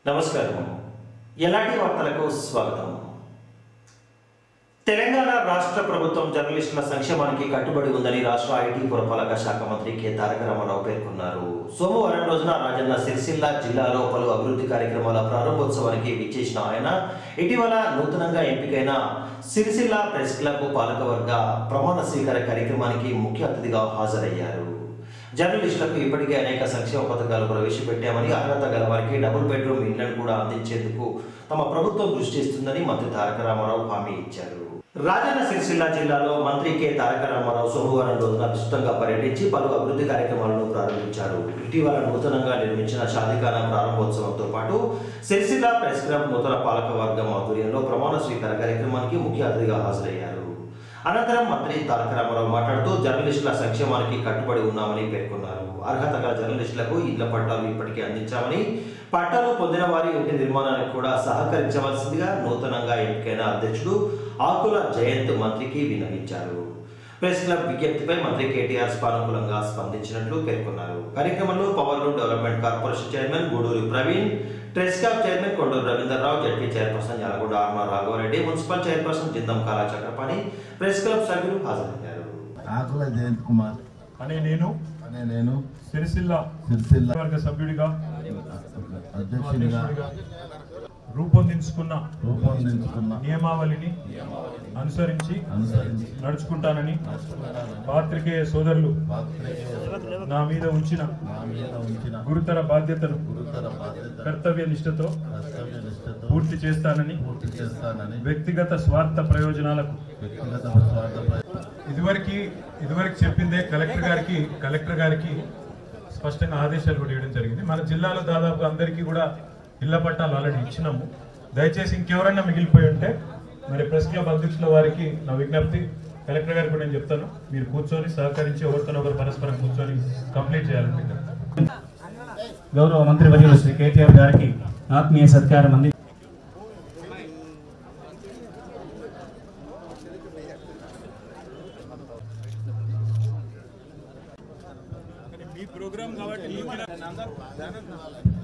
నమస్కారం. ఎలాంటి వార్తలకు స్వాగతం. తెలంగాణ రాష్ట్ర ప్రభుత్వం జర్నలిస్టుల సంక్షేమానికి కట్టుబడి ఉందని రాష్ట్ర ఐటీ పురపాలక శాఖ మంత్రి కె తారక రామారావు పేర్కొన్నారు. సోమవారం రోజున రాజన్న సిరిసిల్ల జిల్లాలో పలు అభివృద్ధి కార్యక్రమాల ప్రారంభోత్సవానికి విచ్చేసిన ఆయన ఇటీవల నూతనంగా ఎంపికైన సిరిసిల్ల ప్రెస్ క్లబ్ పాలకవర్గ ప్రమాణ స్వీకార కార్యక్రమానికి ముఖ్య అతిథిగా హాజరయ్యారు. జర్నలిస్టులకు ఇప్పటికే అనేక సంక్షేమ పథకాలు ప్రవేశపెట్టామని, అర్హత గల వారికి డబుల్ బెడ్రూమ్ ఇళ్లను కూడా అందించేందుకు తమ ప్రభుత్వం కృషి చేస్తుందని మంత్రి తారక రామారావు హామీ ఇచ్చారు. రాజన్న సిరిసిల్ల జిల్లాలో మంత్రి కె తారక రామారావు సోమవారం రోజున విస్తృతంగా పర్యటించి పలు అభివృద్ధి కార్యక్రమాలను ప్రారంభించారు. ఇటీవల నూతనంగా నిర్మించిన షాదీఖానా ప్రారంభోత్సవంతో పాటు సిరిసిల్ల ప్రెస్ క్లబ్ నూతన పాలక వర్గం ఆధ్వర్యంలో ప్రమాణ స్వీకార కార్యక్రమానికి ముఖ్య అతిథిగా హాజరయ్యారు. అనంతరం మంత్రి తారక రామారావు మాట్లాడుతూ జర్నలిస్టుల సంక్షేమానికి కట్టుబడి ఉన్నామని పేర్కొన్నారు. అర్హత గల జర్నలిస్టులకు ఇళ్ల పట్టాలు ఇప్పటికే అందించామని, పట్టాలు పొందిన వారి ఇంటి నిర్మాణానికి కూడా సహకరించవలసిందిగా నూతనంగా ఎంపికైన అధ్యక్షుడు ఆకుల జయంత్ మంత్రికి విన్నవించారు. ప్రెస్ క్లబ్ విజ్ఞప్తిపై మంత్రి కేటీఆర్ సానుకూలంగా స్పందించినట్లు పేర్కొన్నారు. కార్యక్రమంలో power loom development corporation chairman Guduri Praveen, press club chairman Konduru Ravindra Rao, ZP chairperson Yalaguda Arma Raghava Reddy, municipal chairperson Jindam Kala Chakrapani, press club సభ్యులు హాజరయ్యారు. ఆకుల జయంత్ కుమార్ అనే నేను సిరిసిల్ల వర్గ సభ్యుడిగా అధ్యక్షుడిగా రూపొందించుకున్న నియమావళిని అనుసరించి నడుచుకుంటానని పాత్రికేయ సోదరులు నా మీద ఉంచిన గురుతర బాధ్యతను కర్తవ్య నిష్ఠతో పూర్తి చేస్తానని వ్యక్తిగత స్వార్థ ప్రయోజనాలకు ఇదివరకు చెప్పిందే కలెక్టర్ గారికి స్పష్టంగా ఆదేశాలు కూడా ఇవ్వడం జరిగింది. మన జిల్లాలో దాదాపు అందరికీ కూడా ఇళ్ల పట్టాలు ఆల్రెడీ ఇచ్చినాము. దయచేసి ఇంకెవరైనా మిగిలిపోయి ఉంటే మరి ప్రెస్ క్లబ్ అధ్యక్షుల వారికి నా విజ్ఞప్తి, కలెక్టర్ గారికి కూడా నేను చెప్తాను, మీరు కూర్చొని సహకరించి ఒకరితోనొకరు పరస్పరం కూర్చొని కంప్లీట్ చేయాలని విజ్ఞప్తి. గౌరవ మంత్రి వర్యులు శ్రీ కేటీఆర్ గారికి ఆత్మీయ సత్కారం అంది. మీ ప్రోగ్రామ్ కాబట్టి